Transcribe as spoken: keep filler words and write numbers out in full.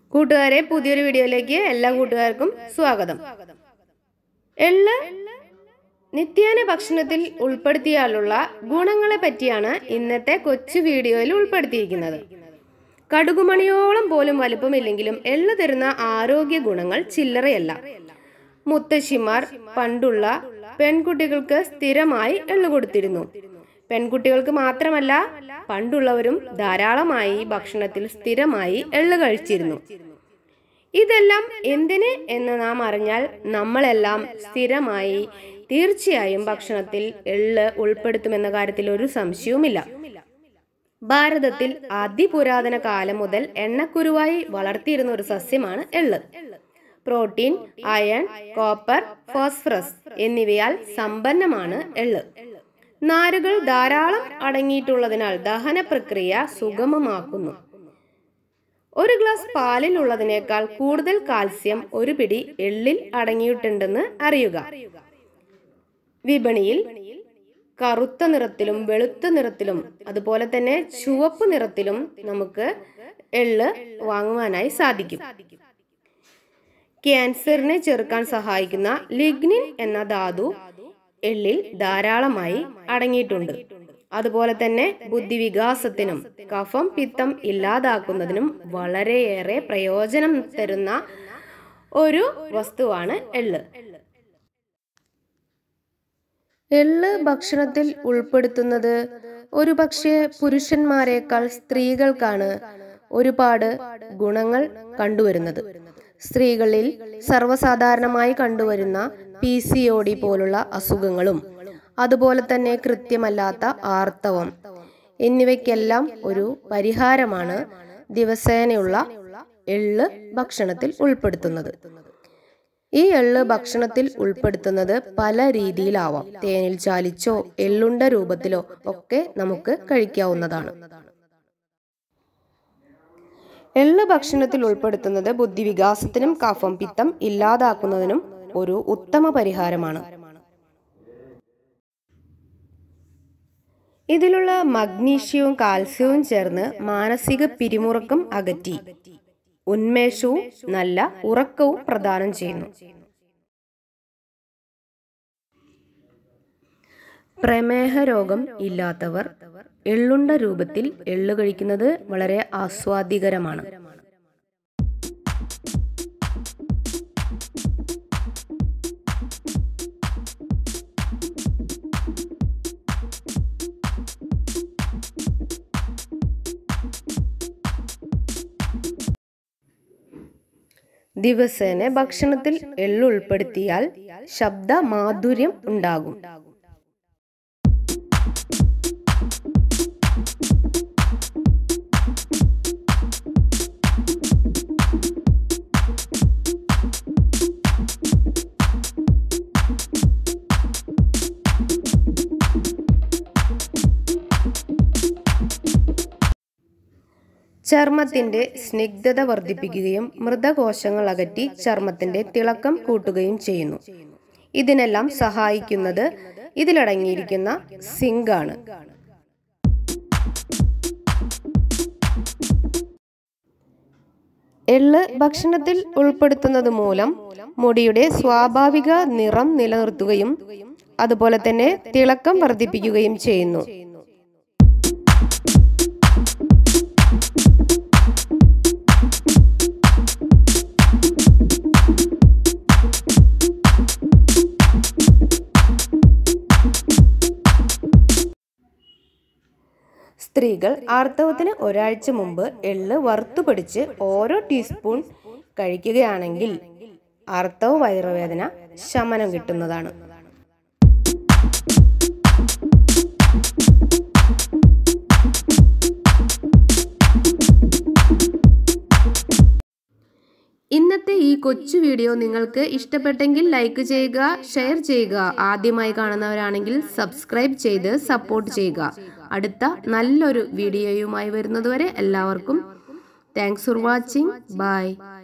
കൂട്ടുകാരെ, പുതിയൊരു വീഡിയോയിലേക്ക് എല്ലാ കൂട്ടുകാർക്കും സ്വാഗതം. എള്ള് നിത്യേന ഭക്ഷണത്തിൽ ഉൾപ്പെടുത്തിയാലുള്ള ഗുണങ്ങളെ പറ്റിയാണ് ഇന്നത്തെ കൊച്ചു വീഡിയോയിൽ ഉൾപ്പെടുത്തിയിരിക്കുന്നത്. കടുകുമണിയോളം പോലും വലുപ്പമില്ലെങ്കിലും എള്ള് തരുന്ന ആരോഗ്യ ഗുണങ്ങൾ ചില്ലറയല്ല. മുത്തശ്ശിമാർ പണ്ടുള്ള പെൺകുട്ടികൾക്ക് സ്ഥിരമായി എള്ള് കൊടുത്തിരുന്നു. പെൺകുട്ടികൾക്ക് മാത്രമല്ല, പണ്ടുള്ളവരും ധാരാളമായി ഭക്ഷണത്തിൽ സ്ഥിരമായി എള്ള് കഴിച്ചിരുന്നു. ഇതെല്ലാം എന്തിന് എന്ന് നാം അറിഞ്ഞാൽ നമ്മളെല്ലാം സ്ഥിരമായി തീർച്ചയായും ഭക്ഷണത്തിൽ എള്ള് ഉൾപ്പെടുത്തുമെന്ന കാര്യത്തിൽ ഒരു സംശയവുമില്ല. ഭാരതത്തിൽ അതിപുരാതന കാലം മുതൽ എണ്ണക്കുരുവായി വളർത്തിയിരുന്ന ഒരു സസ്യമാണ് എള്ള്. പ്രോട്ടീൻ, അയൺ, കോപ്പർ, ഫോസ്ഫറസ് എന്നിവയാൽ സമ്പന്നമാണ് എള്ള്. നാരുകൾ ധാരാളം അടങ്ങിയിട്ടുള്ളതിനാൽ ദഹന പ്രക്രിയ സുഗമമാക്കുന്നു. ഒരു ഗ്ലാസ് പാലിൽ ഉള്ളതിനേക്കാൾ കൂടുതൽ കാൽസ്യം ഒരു പിടി എള്ളിൽ അടങ്ങിയിട്ടുണ്ടെന്ന് അറിയുക. വിപണിയിൽ കറുത്ത നിറത്തിലും വെളുത്ത നിറത്തിലും അതുപോലെ തന്നെ ചുവപ്പ് നിറത്തിലും നമുക്ക് എള്ള് വാങ്ങുവാനായി സാധിക്കും. ക്യാൻസറിനെ ചെറുക്കാൻ സഹായിക്കുന്ന ലിഗ്നിൻ എന്ന ധാതു എള്ളിൽ ധാരാളമായി അടങ്ങിയിട്ടുണ്ട്. അതുപോലെ തന്നെ ബുദ്ധിവികാസത്തിനും കഫം പിത്തം ഇല്ലാതാക്കുന്നതിനും വളരെയേറെ പ്രയോജനം തരുന്ന ഒരു വസ്തുവാണ് എള്ള്. എള്ള് ഭക്ഷണത്തിൽ ഉൾപ്പെടുത്തുന്നത് ഒരു പക്ഷേ പുരുഷന്മാരെക്കാൾ സ്ത്രീകൾക്കാണ് ഒരുപാട് ഗുണങ്ങൾ കണ്ടുവരുന്നത്. സ്ത്രീകളിൽ സർവ്വസാധാരണമായി കണ്ടുവരുന്ന പി സി ഒ ഡി പോലുള്ള അസുഖങ്ങളും അതുപോലെ തന്നെ കൃത്യമല്ലാത്ത ആർത്തവം എന്നിവയ്ക്കെല്ലാം ഒരു പരിഹാരമാണ് ദിവസേനയുള്ള എള്ള് ഭക്ഷണത്തിൽ ഉൾപ്പെടുത്തുന്നത്. ഈ എള്ള് ഭക്ഷണത്തിൽ ഉൾപ്പെടുത്തുന്നത് പല രീതിയിലാവാം. തേനിൽ ചാലിച്ചോ എള്ളുണ്ട രൂപത്തിലോ ഒക്കെ നമുക്ക് കഴിക്കാവുന്നതാണ്. എള്ള് ഭക്ഷണത്തിൽ ഉൾപ്പെടുത്തുന്നത് ബുദ്ധിവികാസത്തിനും കഫം പിത്തം ഇല്ലാതാക്കുന്നതിനും ഒരു ഉത്തമ പരിഹാരമാണ്. ഇതിലുള്ള മഗ്നീഷ്യവും കാൽസ്യവും ചേർന്ന് മാനസിക പിരിമുറുക്കം അകറ്റി ഉന്മേഷവും നല്ല ഉറക്കവും പ്രദാനം ചെയ്യുന്നു. പ്രമേഹ രോഗം ഇല്ലാത്തവർ എള്ളുണ്ട രൂപത്തിൽ എള്ള് കഴിക്കുന്നത് വളരെ ആസ്വാദികരമാണ്. ദിവസേന ഭക്ഷണത്തിൽ എള്ള് ഉൾപ്പെടുത്തിയാൽ ശബ്ദ മാധുര്യം ഉണ്ടാകും. ചർമ്മത്തിന്റെ സ്നിഗ്ധത വർദ്ധിപ്പിക്കുകയും മൃതകോശങ്ങൾ അകറ്റി ചർമ്മത്തിന്റെ തിളക്കം കൂട്ടുകയും ചെയ്യുന്നു. ഇതിനെല്ലാം സഹായിക്കുന്നത് ഇതിലടങ്ങിയിരിക്കുന്ന സിങ്ക് ആണ്. എള്ള് ഭക്ഷണത്തിൽ ഉൾപ്പെടുത്തുന്നത് മൂലം മുടിയുടെ സ്വാഭാവിക നിറം നിലനിർത്തുകയും അതുപോലെ തന്നെ തിളക്കം വർദ്ധിപ്പിക്കുകയും ചെയ്യുന്നു. സ്ത്രീകൾ ആർത്തവത്തിന് ഒരാഴ്ച മുമ്പ് എള്ള് വറുത്തുപൊടിച്ച് ഓരോ ടീസ്പൂൺ കഴിക്കുകയാണെങ്കിൽ ആർത്തവ വയറുവേദന ശമനം കിട്ടുന്നതാണ്. ഇന്നത്തെ ഈ കൊച്ചു വീഡിയോ നിങ്ങൾക്ക് ഇഷ്ടപ്പെട്ടെങ്കിൽ ലൈക്ക് ചെയ്യുക, ഷെയർ ചെയ്യുക. ആദ്യമായി കാണുന്നവരാണെങ്കിൽ സബ്സ്ക്രൈബ് ചെയ്ത് സപ്പോർട്ട് ചെയ്യുക. അടുത്ത നല്ലൊരു വീഡിയോയുമായി വരുന്നതുവരെ എല്ലാവർക്കും താങ്ക്സ് ഫോർ വാച്ചിങ്. ബൈ.